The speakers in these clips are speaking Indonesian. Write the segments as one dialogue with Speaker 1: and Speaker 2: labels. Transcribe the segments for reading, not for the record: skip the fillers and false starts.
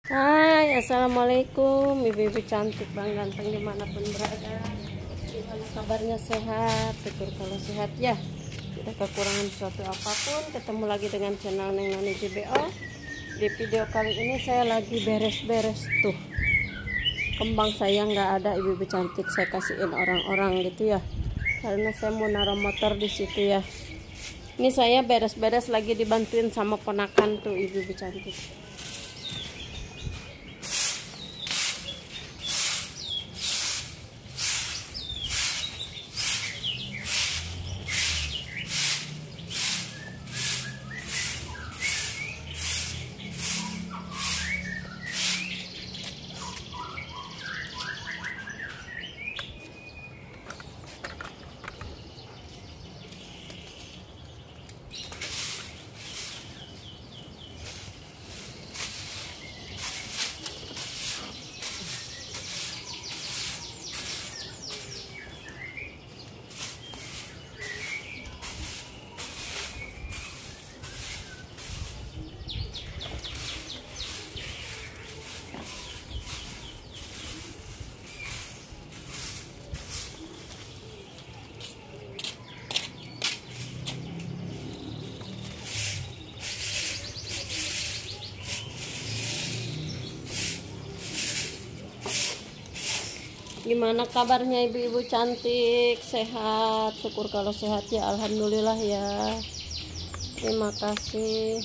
Speaker 1: Hai, assalamualaikum ibu-ibu cantik bang ganteng dimanapun berada. Gimana kabarnya, sehat? Syukur kalau sehat ya. Tidak kekurangan suatu apapun. Ketemu lagi dengan channel Neng Nani JBO. Di video kali ini saya lagi beres-beres tuh kembang saya nggak ada ibu-ibu cantik, saya kasihin orang-orang gitu ya, karena saya mau naruh motor di situ ya. Ini saya beres-beres lagi dibantuin sama ponakan tuh ibu-ibu cantik. Gimana kabarnya ibu-ibu cantik? Sehat? Syukur kalau sehat ya, alhamdulillah ya. Terima kasih.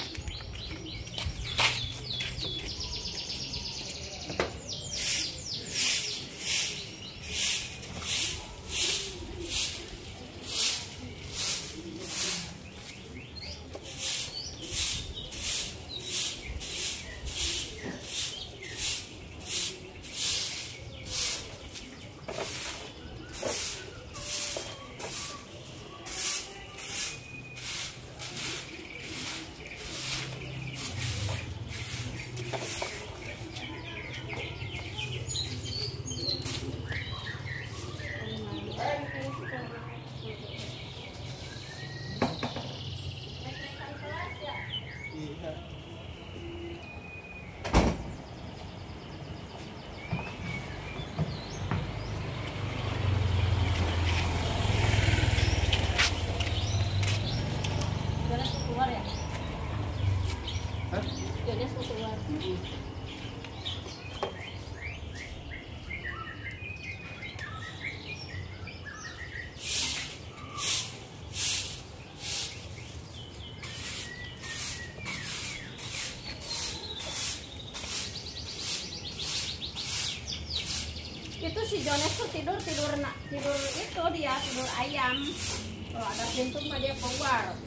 Speaker 1: Keluar ya? Hah? Dia mau keluar. Itu si Jones tuh tidur itu dia tidur ayam. Kalau ada pintu mah dia keluar.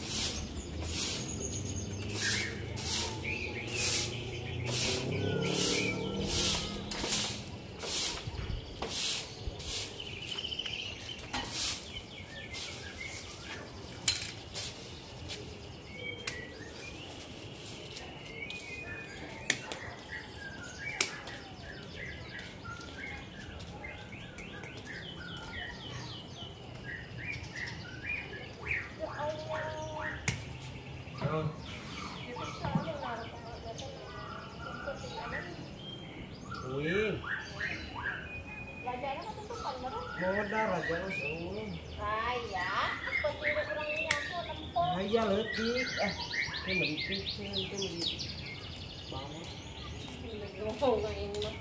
Speaker 2: Modal aja usul.
Speaker 1: Raya, seperti orangnya aku tempo.
Speaker 2: Raya letik, ini melitik, itu melitik. Banget.
Speaker 1: Oh, nggak ini mah.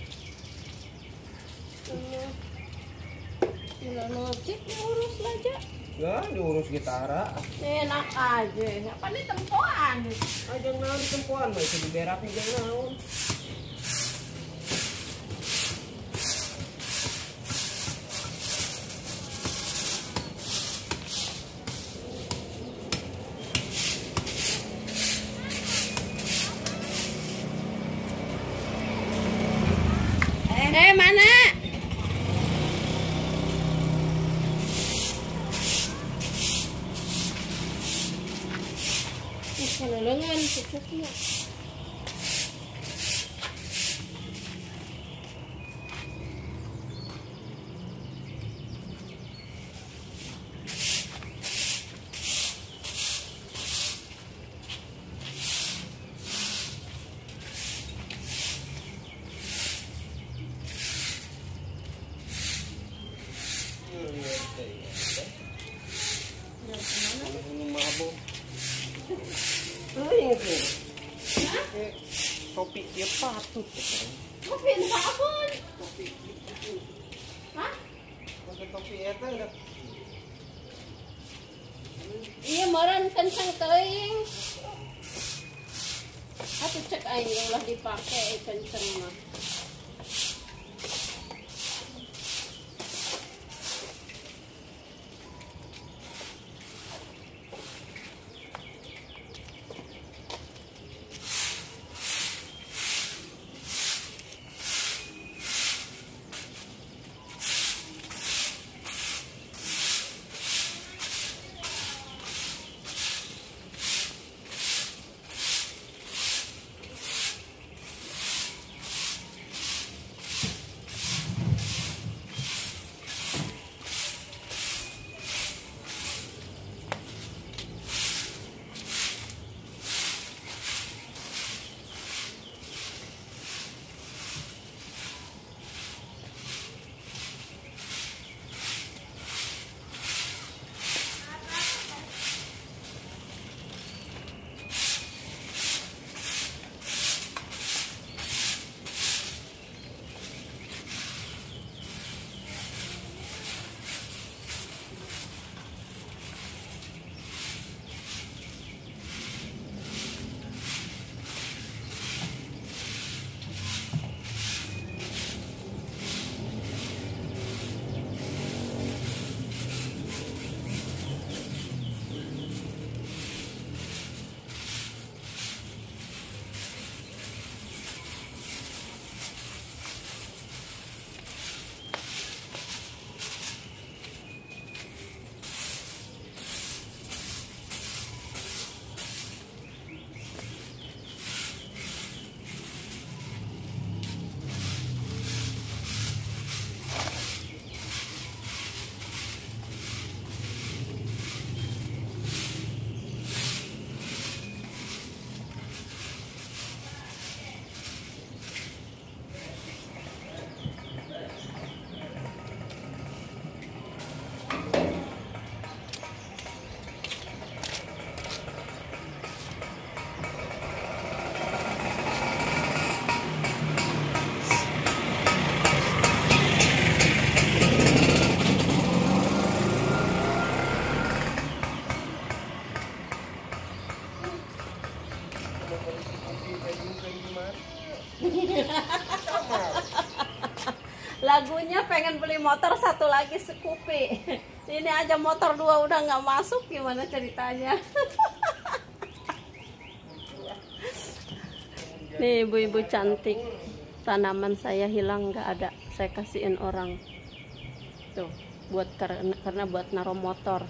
Speaker 1: Gila nocip diurus aja.
Speaker 2: Ya, diurus gitara.
Speaker 1: Enak aja. Apa nih tempoan?
Speaker 2: Aja naon tempuan, mah itu diberak nih jangan naon.
Speaker 1: Mana? Kalau lengan cocoknya.
Speaker 2: topi dia patut.
Speaker 1: Kopi entah apa.
Speaker 2: Topi.
Speaker 1: Hah?
Speaker 2: Pakai topi eta udah.
Speaker 1: Iya meren kenceng teuing. Atuh cek aing ulah dipakai kenceng mah. Lagunya pengen beli motor satu lagi Scoopy. Ini aja motor 2 udah nggak masuk, gimana ceritanya? Nih ibu-ibu cantik, tanaman saya hilang nggak ada, saya kasihin orang. Tuh, buat karena buat naruh motor.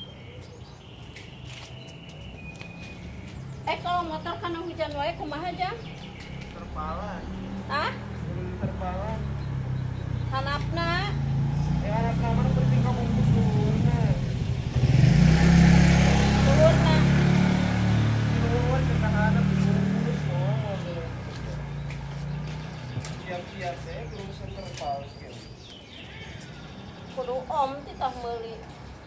Speaker 1: Kalau motor karena hujan wae kumaha aja?
Speaker 2: Terpalan.
Speaker 1: Hah?
Speaker 2: Terpalan.
Speaker 1: Hanapna?
Speaker 2: Anak kamar berarti kamu butuhnya.
Speaker 1: Turunna.
Speaker 2: Turun ketahanan terus semua. Siap-siap saya urusan terpal sekian.
Speaker 1: Kudu om titah meuli.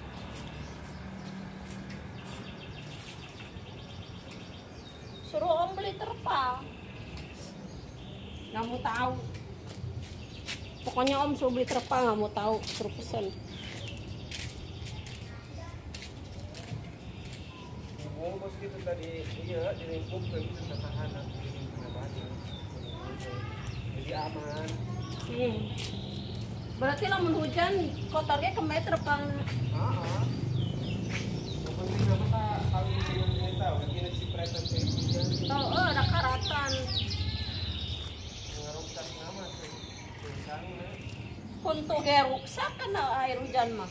Speaker 1: Suruh om beli terpal. Nggak mau tahu. Pokoknya om suruh beli terpal, nggak mau tahu, suruh pesen.
Speaker 2: Oh, bos gitu tadi, iya, diringkup kayak gitu ketahanan, jadi aman.
Speaker 1: Berarti lamun hujan kotornya ke meter terpal.
Speaker 2: Penting apa kalau belum tahu, kira cipratan kayak hujan.
Speaker 1: Tahu, ada karatan.
Speaker 2: Ngaruksak nama, tulisannya.
Speaker 1: Untuk geruksak kena air hujan mah.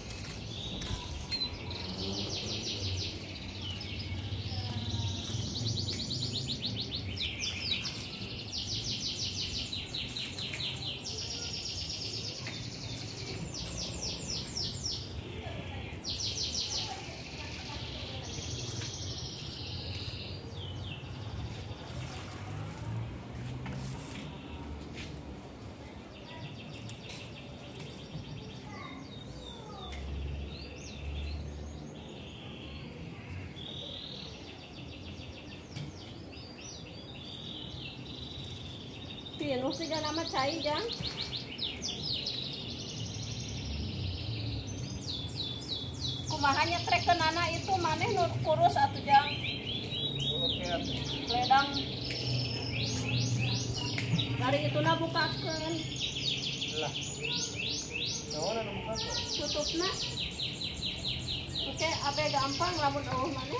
Speaker 1: pinuh siga nama cai jang. Kumahanya trek ke nana itu maneh nu kurus atuh jang.
Speaker 2: Oke,
Speaker 1: Ledang. Dari itu na bukakeun.
Speaker 2: lah. Naon anu buka kok?
Speaker 1: Tutupna. Oke, abe gampang lamun eueuh maneh.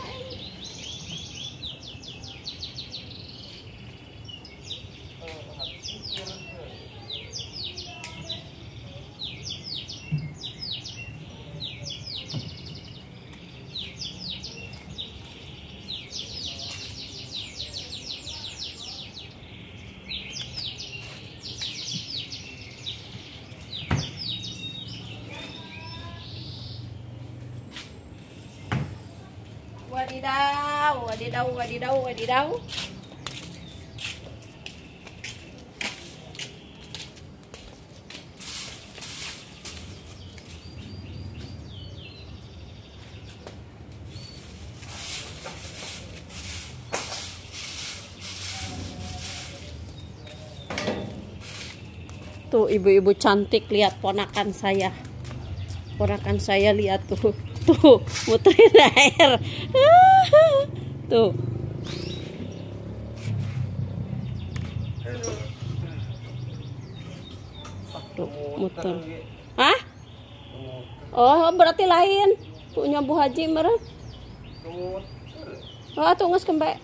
Speaker 1: Wadidaw, wadidaw, wadidaw, wadidaw. Tuh ibu-ibu cantik, lihat ponakan saya. Ponakan saya lihat tuh. Tuh, muterin air. Tuh. Tuh, muter. Hah? Oh, berarti lain. Punya Bu Haji meureun. Oh, atuh geus kembe.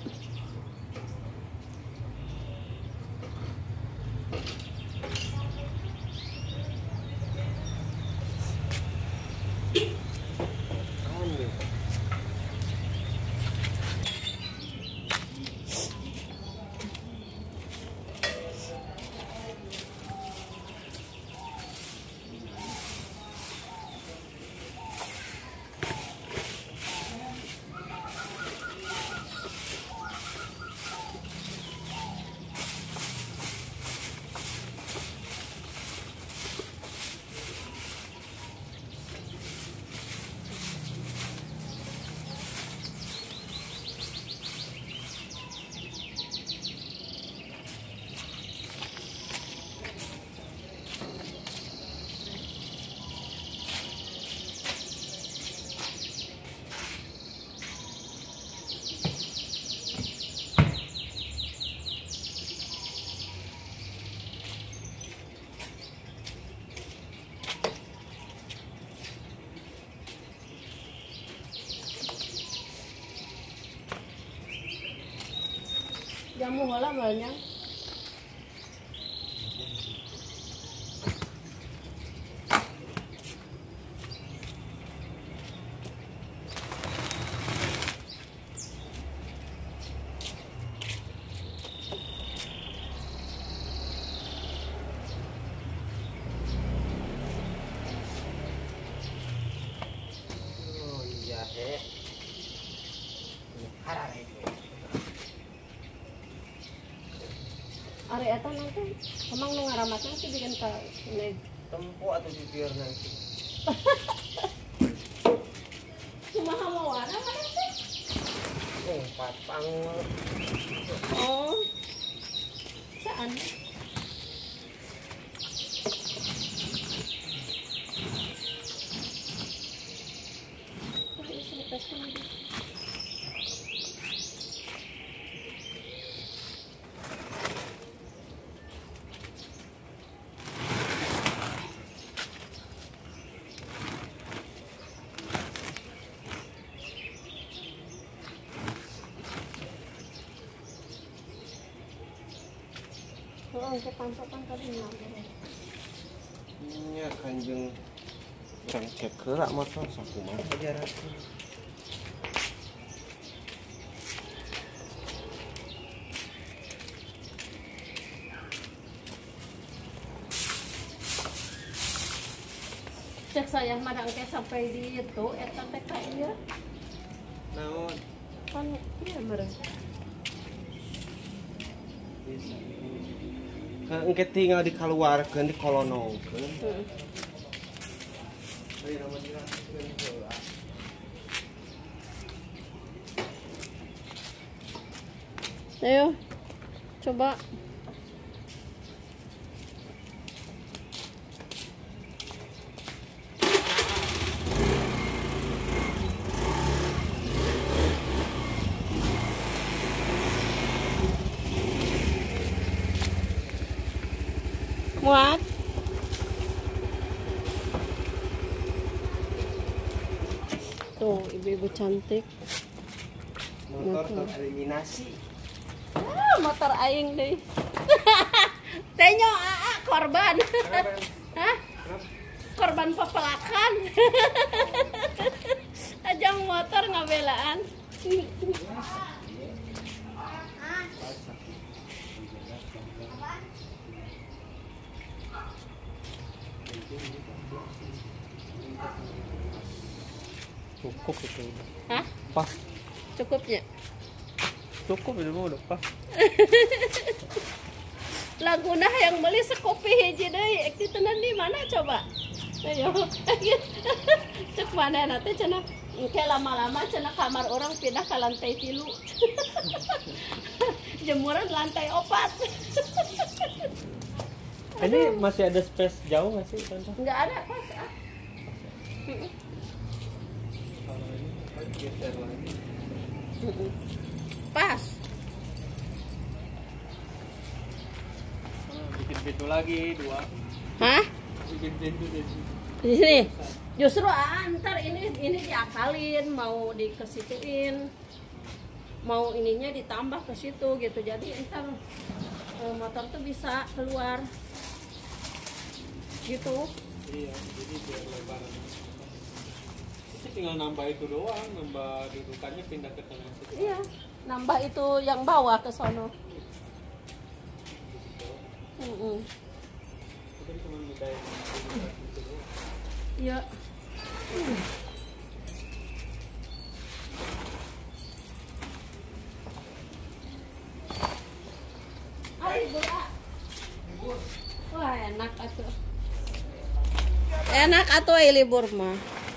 Speaker 1: Jamu heula banyak.
Speaker 2: Oh iya, harare.
Speaker 1: Ari eta nanti emang nu ngaramatna sih bikin ka ini.
Speaker 2: Tempo atau bibir nanti.
Speaker 1: Kumaha mau warna mana teh?
Speaker 2: Oh, patang.
Speaker 1: Oh. Saan? Oh, ke pantokan tadi
Speaker 2: Nya kanjeng urang cek heula motor sakumaha ajaran.
Speaker 1: cek saya madang teh sampai di itu eta teh ka ieu.
Speaker 2: Naon?
Speaker 1: Kan ieu meureun.
Speaker 2: Bisa. Engke tinggal dikeluarkeun dikolonongkeun.
Speaker 1: Heeh.
Speaker 2: Ari nama dirasikeun heula.
Speaker 1: Ayo. Coba. Muat. Tuh, ibu-ibu cantik.
Speaker 2: Motor tereliminasi.
Speaker 1: Motor aing deh. Tenyo korban. Hah? Korban pepelakan. Ajang motor ngabelaan.
Speaker 2: Cukup itu.
Speaker 1: Hah?
Speaker 2: Pas.
Speaker 1: Cukupnya?
Speaker 2: Cukup itu mah udah pas.
Speaker 1: Laguna yang beli sekopi hiji deui. Ek ditenan di mana coba? Ayo. Cek mana nanti cenah engke lama-lama cenah kamar orang pindah ke lantai 3. Jemuran lantai 4.
Speaker 2: Ini masih ada space jauh nggak sih, Tante?
Speaker 1: Enggak ada pas ah.
Speaker 2: Kalau ini geser lagi.
Speaker 1: Pas.
Speaker 2: Bikin pintu lagi 2.
Speaker 1: Hah?
Speaker 2: Bikin pintu di sini.
Speaker 1: Di sini. Justru ntar ini diakalin, mau dikesituin, mau ininya ditambah ke situ gitu. Jadi ntar motor tuh bisa keluar gitu.
Speaker 2: Iya, jadi biar lebaran. Itu tinggal nambah itu doang, nambah dudukannya pindah ke tengah situ.
Speaker 1: Iya, nambah itu yang bawah ke sono.
Speaker 2: Itu kan cuma bedain itu doang.
Speaker 1: Iya. Libur ah. Wah enak atuh. Enak atuh libur mah.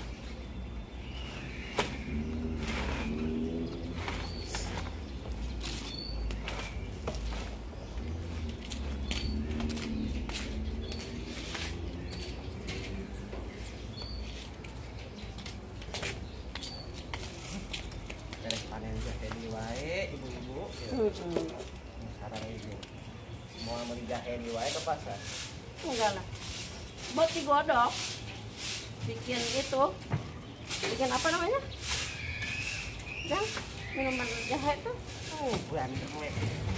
Speaker 2: Beres panen jahe di wae, ibu-ibu. Sekarang ibu mau beli jahe di wae ke pasar.
Speaker 1: Enggak lah. Buat digodok. Bikin itu. Bikin apa namanya? Dan minuman jahe tuh.
Speaker 2: Bandel we.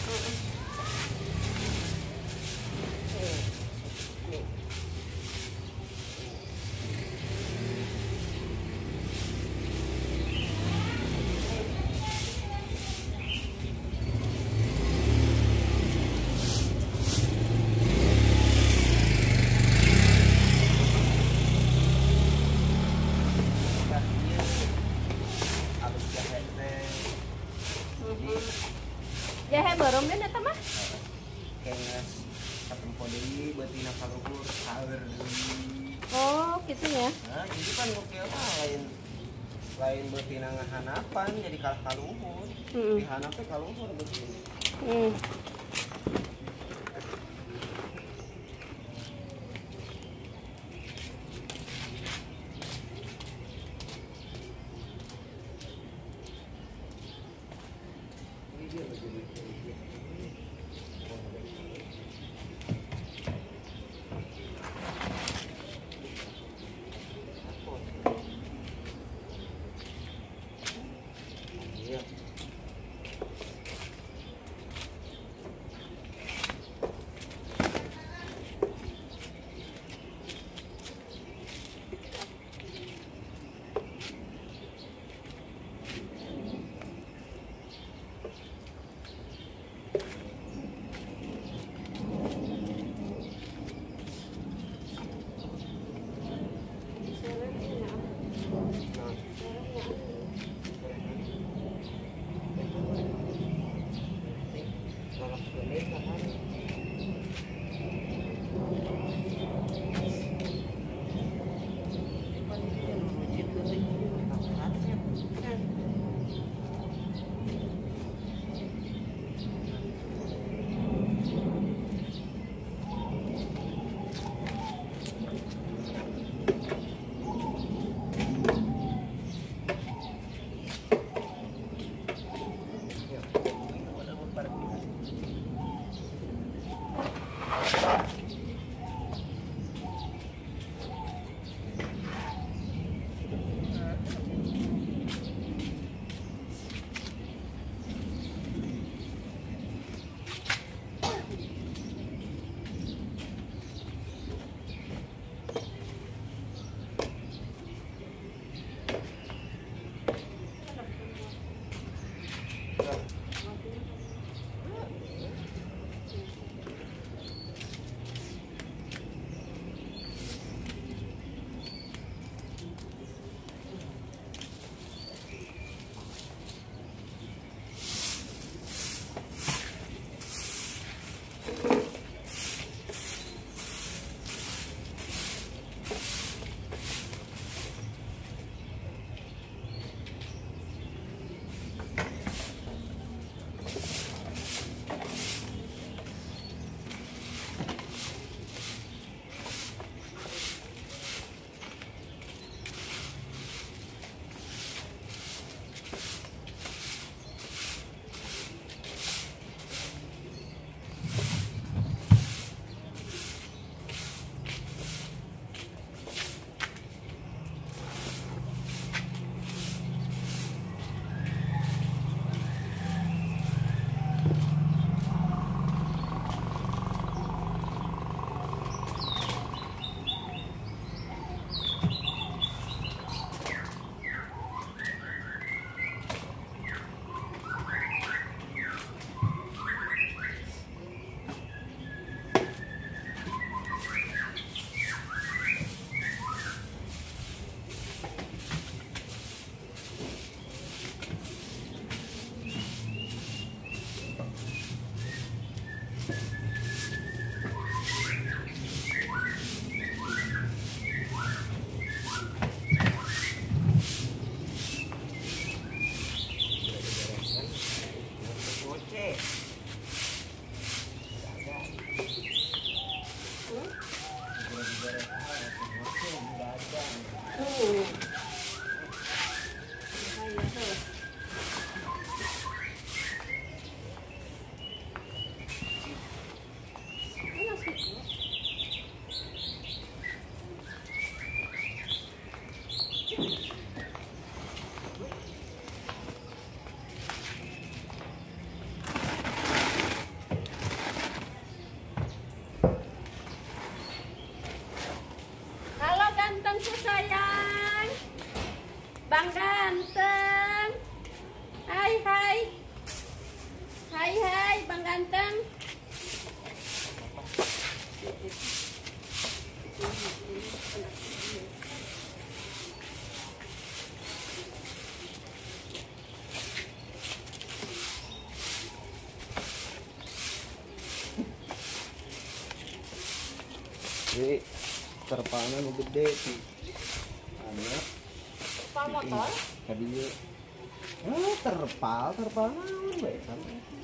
Speaker 1: Jahe barom dan eta mah.
Speaker 2: Kenges katempo deui beutina kaluhur saeur deui.
Speaker 1: Oh, gitu ya.
Speaker 2: Nah, jadi kan oke mah lain beutina ngahanapan jadi kaluhur. Dihanap teh kaluhur beutina. Iya. Jadi terpalnya nu gede sih. Anu
Speaker 1: Terpal motor?
Speaker 2: Tadi terpal naon bae kan.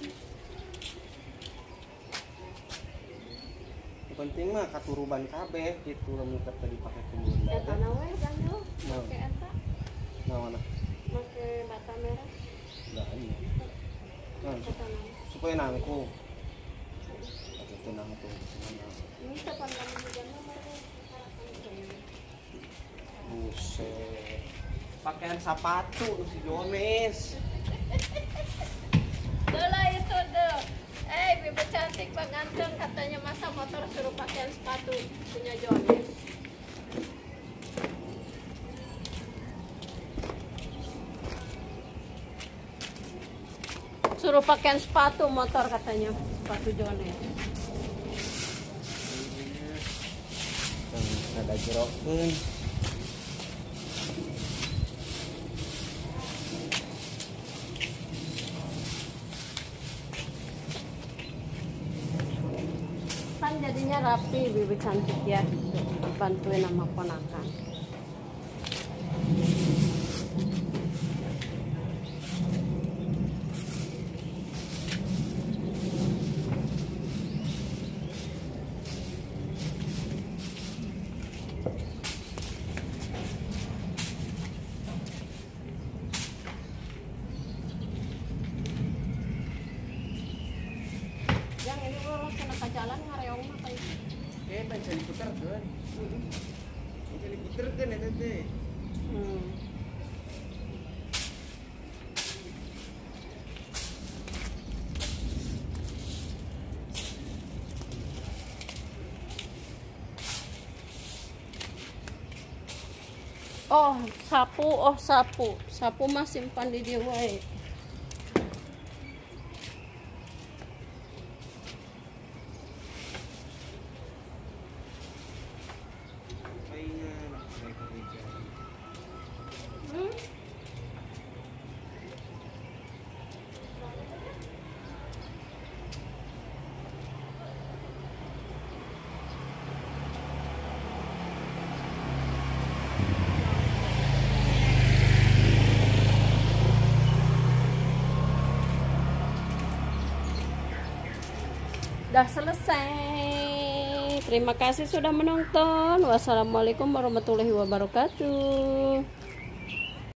Speaker 2: Yang penting mah katuruban kabeh gitu lamun teu dipake kemudian.
Speaker 1: Eta na we ganjel.
Speaker 2: Nah.
Speaker 1: Make eta.
Speaker 2: Naon?
Speaker 1: Make bata merah.
Speaker 2: Enggak ini. Nah,
Speaker 1: Eta na.
Speaker 2: supaya nangkung. Itu nangkung.
Speaker 1: Ini kapan kamu hujan mah harapan.
Speaker 2: Buset. Pakaian sepatu si Jones.
Speaker 1: Dulu itu tuh. Bibi cantik Bang Anteng katanya masa motor suruh pakaian sepatu punya Jones. Suruh pakaian sepatu motor katanya, sepatu Jones.
Speaker 2: Ada jerokeun.
Speaker 1: Kan jadinya rapi Bibi cantik ya, bantuin sama ponakan. Yang ini lo kena ke jalan ngareong mah kayak
Speaker 2: Bisa diputerkeun. Bisa diputerkeun eta teh.
Speaker 1: Oh, sapu mah simpan di dia wae. Udah selesai. Terima kasih sudah menonton. Wassalamualaikum warahmatullahi wabarakatuh.